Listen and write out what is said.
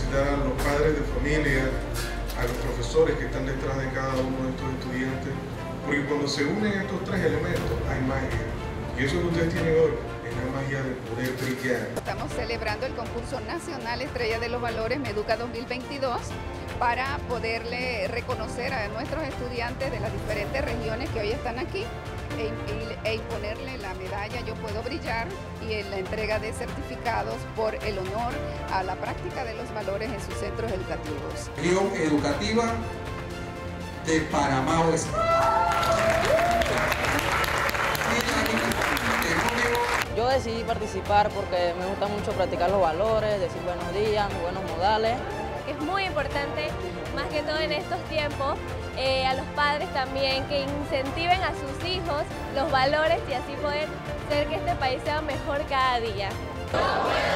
felicitar a los padres de familia, a los profesores que están detrás de cada uno de estos estudiantes, porque cuando se unen estos tres elementos hay magia. Y eso que ustedes tienen hoy es la magia de poder brillar. Estamos celebrando el concurso nacional Estrella de los Valores Meduca 2022 para poderle reconocer a nuestros estudiantes de las diferentes regiones que hoy están aquí e imponerle la medalla Yo Puedo Brillar y en la entrega de certificados por el honor a la práctica de los valores en sus centros educativos. Región educativa de Panamá Oeste. Yo decidí participar porque me gusta mucho practicar los valores, decir buenos días, buenos modales. Es muy importante, más que todo en estos tiempos, a los padres también que incentiven a sus hijos los valores y así poder hacer que este país sea mejor cada día.